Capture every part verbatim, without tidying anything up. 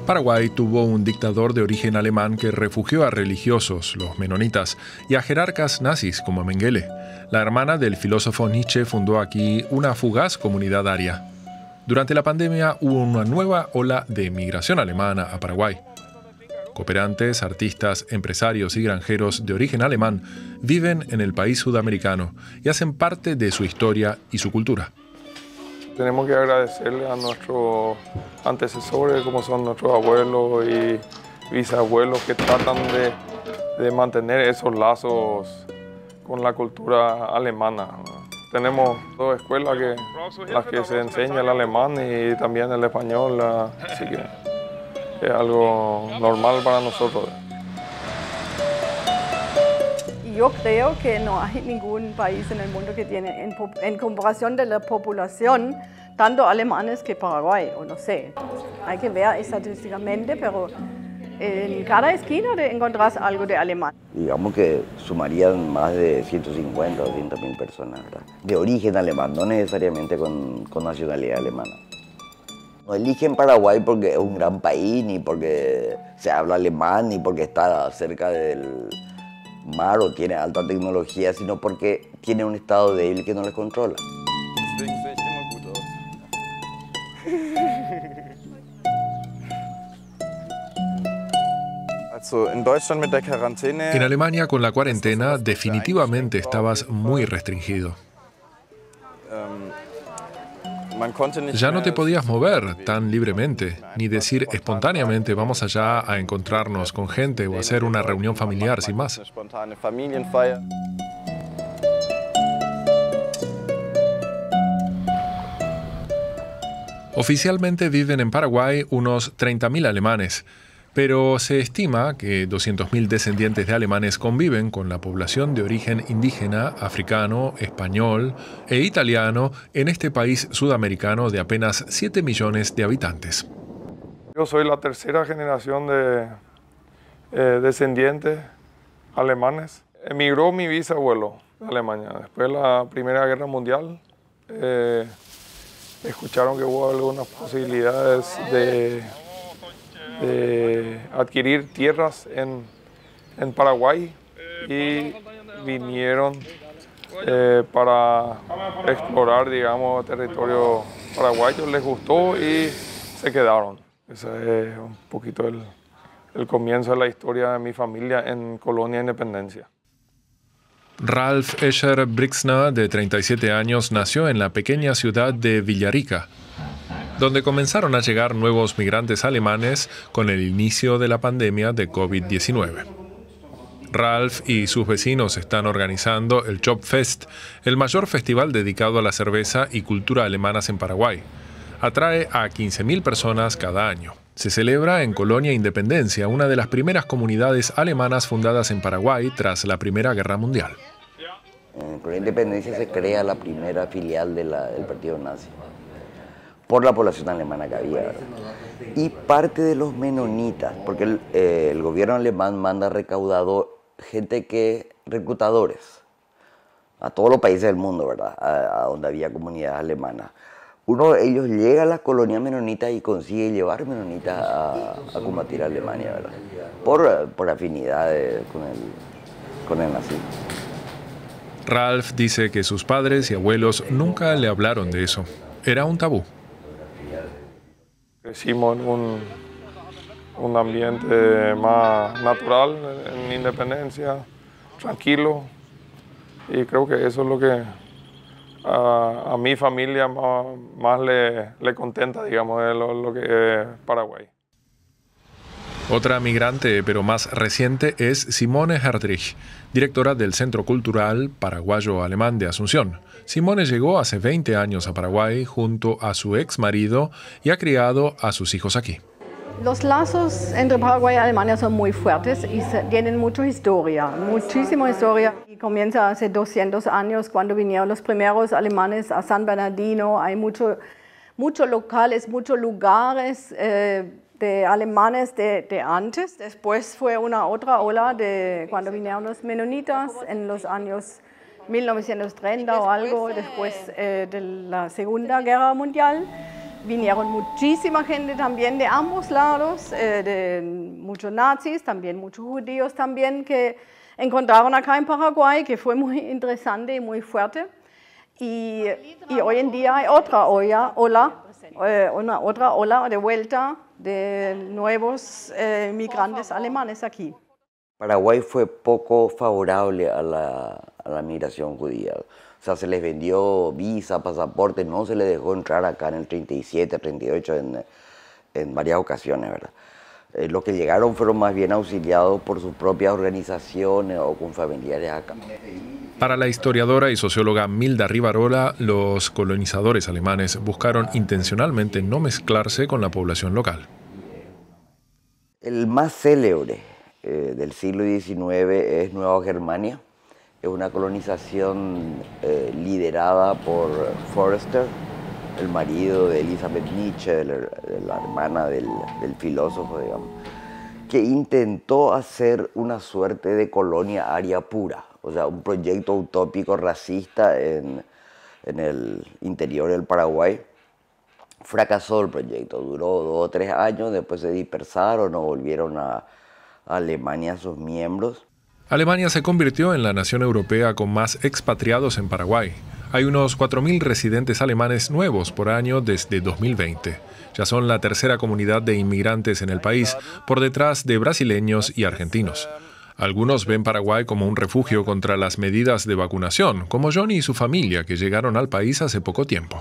Paraguay tuvo un dictador de origen alemán que refugió a religiosos, los menonitas, y a jerarcas nazis como Mengele. La hermana del filósofo Nietzsche fundó aquí una fugaz comunidad aria. Durante la pandemia hubo una nueva ola de migración alemana a Paraguay. Cooperantes, artistas, empresarios y granjeros de origen alemán viven en el país sudamericano y hacen parte de su historia y su cultura. Tenemos que agradecerle a nuestros antecesores, como son nuestros abuelos y bisabuelos, que tratan de, de mantener esos lazos con la cultura alemana. Tenemos dos escuelas, que, las que se enseña el alemán y también el español, así que es algo normal para nosotros. Yo creo que no hay ningún país en el mundo que tiene, en, en comparación de la población, tanto alemanes que Paraguay, o no sé. Hay que ver estadísticamente, pero en cada esquina te encontrás algo de alemán. Digamos que sumarían más de ciento cincuenta o doscientas mil personas, ¿verdad? De origen alemán, no necesariamente con, con nacionalidad alemana. No eligen Paraguay porque es un gran país, ni porque se habla alemán, ni porque está cerca del mar o tiene alta tecnología, sino porque tiene un estado débil que no les controla. En Alemania, con la cuarentena, definitivamente estabas muy restringido. Ya no te podías mover tan libremente, ni decir espontáneamente vamos allá a encontrarnos con gente o hacer una reunión familiar sin más. Oficialmente viven en Paraguay unos treinta mil alemanes, pero se estima que doscientos mil descendientes de alemanes conviven con la población de origen indígena, africano, español e italiano en este país sudamericano de apenas siete millones de habitantes. Yo soy la tercera generación de eh, descendientes alemanes. Emigró mi bisabuelo de Alemania. Después de la Primera Guerra Mundial, eh, escucharon que hubo algunas posibilidades de de adquirir tierras en, en Paraguay y vinieron eh, para explorar, digamos, territorio paraguayo. Les gustó y se quedaron. Ese es un poquito el, el comienzo de la historia de mi familia en Colonia Independencia. Ralf Escher Brixner, de treinta y siete años, nació en la pequeña ciudad de Villarrica, donde comenzaron a llegar nuevos migrantes alemanes con el inicio de la pandemia de COVID diecinueve. Ralf y sus vecinos están organizando el Jobfest, el mayor festival dedicado a la cerveza y cultura alemanas en Paraguay. Atrae a quince mil personas cada año. Se celebra en Colonia Independencia, una de las primeras comunidades alemanas fundadas en Paraguay tras la Primera Guerra Mundial. En Colonia Independencia se crea la primera filial de la, del partido nazi, por la población alemana que había, ¿verdad? Y parte de los menonitas, porque el, eh, el gobierno alemán manda recaudado gente que, reclutadores, a todos los países del mundo, ¿verdad? A, a donde había comunidades alemanas. Uno de ellos llega a la colonia menonita y consigue llevar menonitas a, a combatir a Alemania, ¿verdad? Por, por afinidad de, con, el, con el nazismo. Ralf dice que sus padres y abuelos nunca le hablaron de eso. Era un tabú. Crecimos en un, un ambiente más natural, en Independencia, tranquilo, y creo que eso es lo que a, a mi familia más, más le, le contenta, digamos, de lo, lo que es Paraguay. Otra migrante, pero más reciente, es Simone Hertrich, directora del Centro Cultural Paraguayo-Alemán de Asunción. Simone llegó hace veinte años a Paraguay junto a su ex marido y ha criado a sus hijos aquí. Los lazos entre Paraguay y Alemania son muy fuertes y tienen mucha historia, muchísima historia. Y comienza hace doscientos años cuando vinieron los primeros alemanes a San Bernardino. Hay muchos mucho locales, muchos lugares eh, de alemanes de, de antes. Después fue una otra ola de cuando vinieron los menonitas en los años mil novecientos treinta o algo, después eh, de la Segunda Guerra Mundial. vinieron muchísima gente también de ambos lados, eh, de muchos nazis, también muchos judíos también que encontraron acá en Paraguay, que fue muy interesante y muy fuerte. Y, y hoy en día hay otra olla, ola, eh, una otra ola de vuelta de nuevos eh, migrantes alemanes aquí. Paraguay fue poco favorable a la, a la migración judía. O sea, se les vendió visa, pasaporte, no se les dejó entrar acá en el treinta y siete, treinta y ocho, en, en varias ocasiones, ¿verdad? Eh, los que llegaron fueron más bien auxiliados por sus propias organizaciones o con familiares acá. Para la historiadora y socióloga Milda Rivarola, los colonizadores alemanes buscaron intencionalmente no mezclarse con la población local. El más célebre eh, del siglo diecinueve es Nueva Germania. Es una colonización eh, liderada por Forster, el marido de Elizabeth Nietzsche, la, la hermana del, del filósofo, digamos, que intentó hacer una suerte de colonia aria pura, o sea, un proyecto utópico racista en, en el interior del Paraguay. Fracasó el proyecto, duró dos o tres años, después se dispersaron o volvieron a, a Alemania sus miembros. Alemania se convirtió en la nación europea con más expatriados en Paraguay. Hay unos cuatro mil residentes alemanes nuevos por año desde dos mil veinte. Ya son la tercera comunidad de inmigrantes en el país, por detrás de brasileños y argentinos. Algunos ven Paraguay como un refugio contra las medidas de vacunación, como Johnny y su familia, que llegaron al país hace poco tiempo.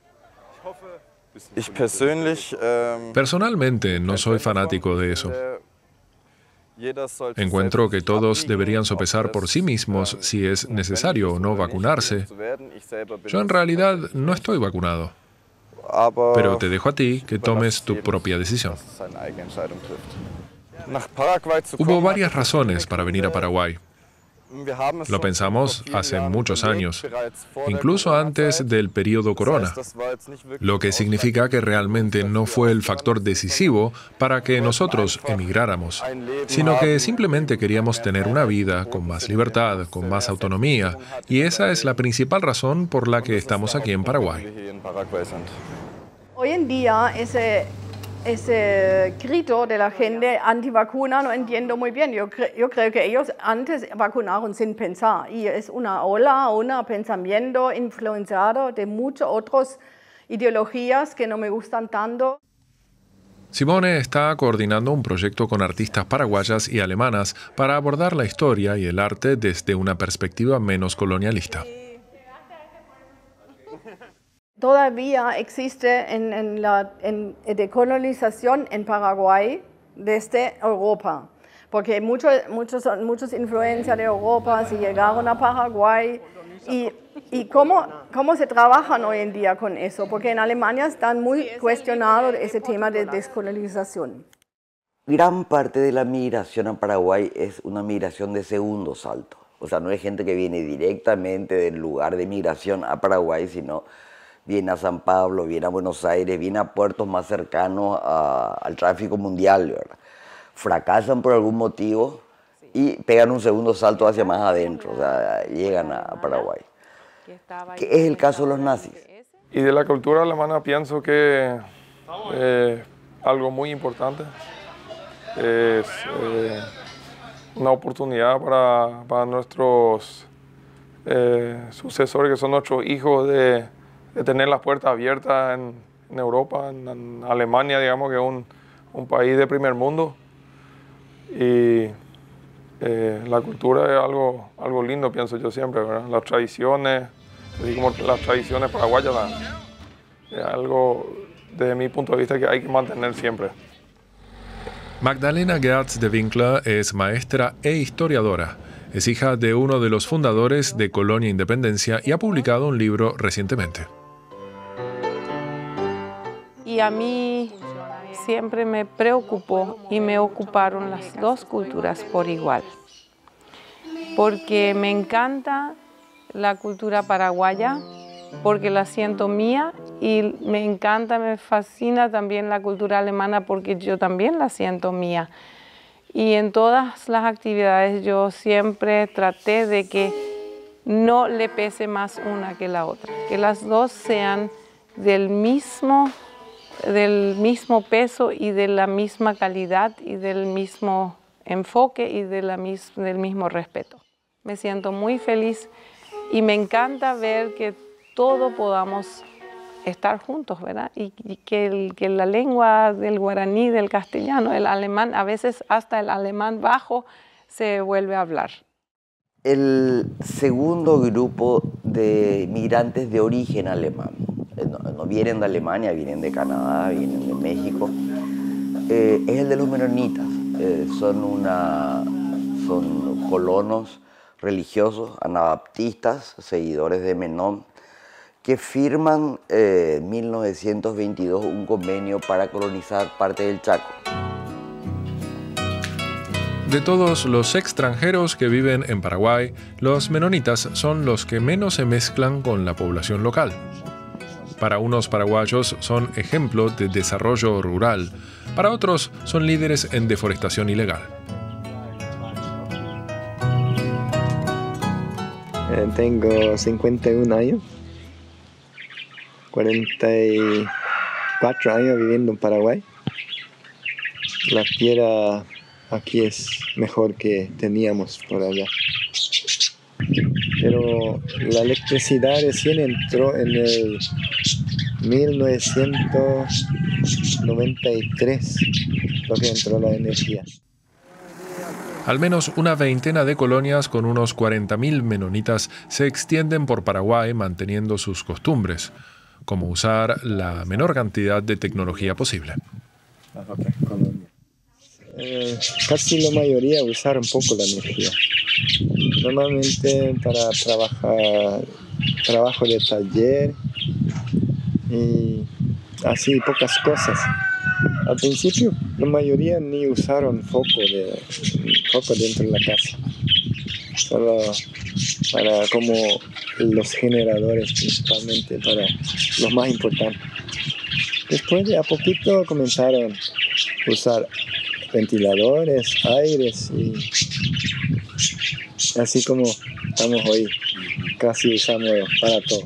Personalmente, no soy fanático de eso. Encuentro que todos deberían sopesar por sí mismos si es necesario o no vacunarse. Yo en realidad no estoy vacunado, pero te dejo a ti que tomes tu propia decisión. Hubo varias razones para venir a Paraguay. Lo pensamos hace muchos años, incluso antes del periodo corona, lo que significa que realmente no fue el factor decisivo para que nosotros emigráramos, sino que simplemente queríamos tener una vida con más libertad, con más autonomía, y esa es la principal razón por la que estamos aquí en Paraguay. Hoy en día ese Ese grito de la gente antivacuna no entiendo muy bien. Yo, cre yo creo que ellos antes vacunaron sin pensar y es una ola, un pensamiento influenciado de muchas otras ideologías que no me gustan tanto. Simone está coordinando un proyecto con artistas paraguayas y alemanas para abordar la historia y el arte desde una perspectiva menos colonialista. Todavía existe en, en la en, decolonización en Paraguay desde Europa, porque muchos muchos muchos influencias de Europa se llegaron a Paraguay y, y cómo, cómo se trabajan hoy en día con eso, porque en Alemania están muy cuestionados ese tema de descolonización. Gran parte de la migración a Paraguay es una migración de segundo salto, o sea, no es gente que viene directamente del lugar de migración a Paraguay, sino viene a San Pablo, viene a Buenos Aires, viene a puertos más cercanos a, al tráfico mundial, ¿verdad? Fracasan por algún motivo y pegan un segundo salto hacia más adentro, o sea, llegan a, a Paraguay. ¿Qué es el caso de los nazis? Y de la cultura alemana pienso que eh, algo muy importante es eh, una oportunidad para, para nuestros eh, sucesores, que son nuestros hijos, de de tener las puertas abiertas en, en Europa, en, en Alemania, digamos que es un, un país de primer mundo. Y eh, la cultura es algo, algo lindo, pienso yo siempre, ¿verdad? Las tradiciones, así como las tradiciones paraguayas, es algo, desde mi punto de vista, que hay que mantener siempre. Magdalena Gertz de Winkler es maestra e historiadora. Es hija de uno de los fundadores de Colonia Independencia y ha publicado un libro recientemente. Y a mí siempre me preocupó y me ocuparon las dos culturas por igual. Porque me encanta la cultura paraguaya, porque la siento mía, y me encanta, me fascina también la cultura alemana porque yo también la siento mía. Y en todas las actividades yo siempre traté de que no le pese más una que la otra, que las dos sean del mismo del mismo peso y de la misma calidad y del mismo enfoque y de la mis, del mismo respeto. Me siento muy feliz y me encanta ver que todos podamos estar juntos, ¿verdad? Y, y que, el, que la lengua del guaraní, del castellano, el alemán, a veces hasta el alemán bajo se vuelve a hablar. El segundo grupo de migrantes de origen alemán, no, no vienen de Alemania, vienen de Canadá, vienen de México, eh, es el de los menonitas. Eh, son, una, son colonos religiosos, anabaptistas, seguidores de Menón, que firman eh, en mil novecientos veintidós un convenio para colonizar parte del Chaco. De todos los extranjeros que viven en Paraguay, los menonitas son los que menos se mezclan con la población local. Para unos paraguayos son ejemplo de desarrollo rural, para otros son líderes en deforestación ilegal. Eh, tengo cincuenta y un años, cuarenta y cuatro años viviendo en Paraguay. La tierra aquí es mejor que teníamos por allá. Pero la electricidad recién entró en el mil novecientos noventa y tres, lo que entró la energía. Al menos una veintena de colonias con unos cuarenta mil menonitas se extienden por Paraguay manteniendo sus costumbres, como usar la menor cantidad de tecnología posible. Eh, casi la mayoría usar un poco la energía. Normalmente para trabajar, trabajo de taller y así pocas cosas. Al principio la mayoría ni usaron foco, de, foco dentro de la casa, solo para como los generadores principalmente, para los más importantes. Después de a poquito comenzaron a usar ventiladores, aires y así como estamos hoy, casi usamos para todo.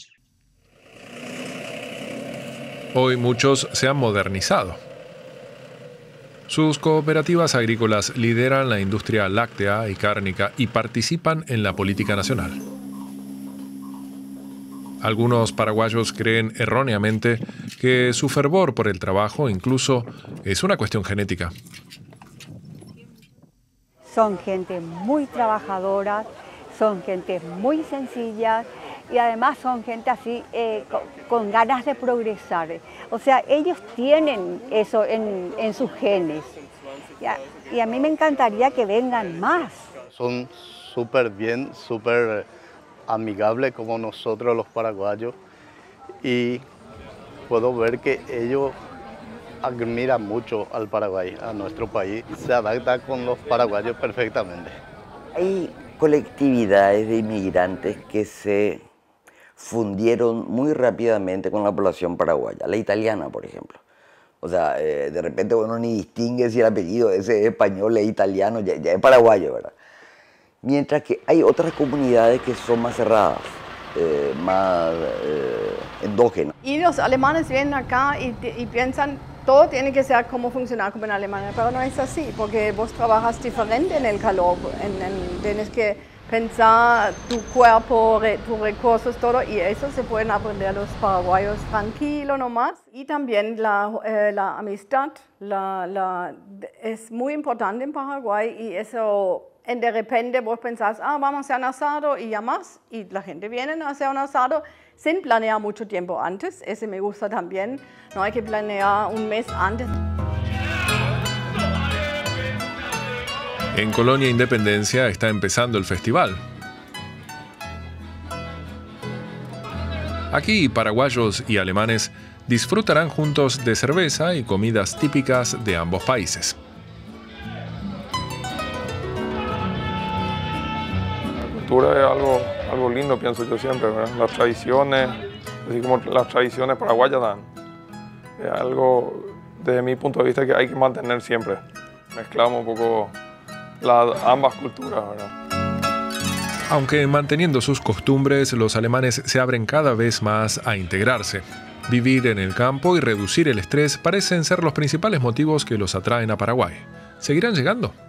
Hoy muchos se han modernizado. Sus cooperativas agrícolas lideran la industria láctea y cárnica y participan en la política nacional. Algunos paraguayos creen erróneamente que su fervor por el trabajo incluso es una cuestión genética. Son gente muy trabajadora, son gente muy sencilla y además son gente así eh, con, con ganas de progresar. O sea, ellos tienen eso en, en sus genes y a, y a mí me encantaría que vengan más. Son súper bien, súper amigables como nosotros los paraguayos y puedo ver que ellos admiran mucho al Paraguay, a nuestro país, se adapta con los paraguayos perfectamente. Hay colectividades de inmigrantes que se fundieron muy rápidamente con la población paraguaya, la italiana, por ejemplo. O sea, eh, de repente uno ni distingue si el apellido ese es español, es italiano, ya, ya es paraguayo, ¿verdad? Mientras que hay otras comunidades que son más cerradas, eh, más eh, endógenas. Y los alemanes vienen acá y, y piensan, todo tiene que ser como funcionar como en Alemania, pero no es así, porque vos trabajas diferente en el calor, en, en, tienes que pensar tu cuerpo, re, tus recursos, todo, y eso se pueden aprender los paraguayos tranquilo nomás. Y también la, eh, la amistad la, la, es muy importante en Paraguay y eso, en de repente vos pensás, ah, vamos a hacer un asado y ya más, y la gente viene a hacer un asado sin planear mucho tiempo antes, ese me gusta también, no hay que planear un mes antes. En Colonia Independencia está empezando el festival. Aquí paraguayos y alemanes disfrutarán juntos de cerveza y comidas típicas de ambos países. La cultura es algo, algo lindo, pienso yo siempre, ¿verdad? Las tradiciones, así como las tradiciones paraguayas dan, es algo desde mi punto de vista que hay que mantener siempre. Mezclamos un poco las, ambas culturas, ¿verdad? Aunque manteniendo sus costumbres, los alemanes se abren cada vez más a integrarse. Vivir en el campo y reducir el estrés parecen ser los principales motivos que los atraen a Paraguay. ¿Seguirán llegando?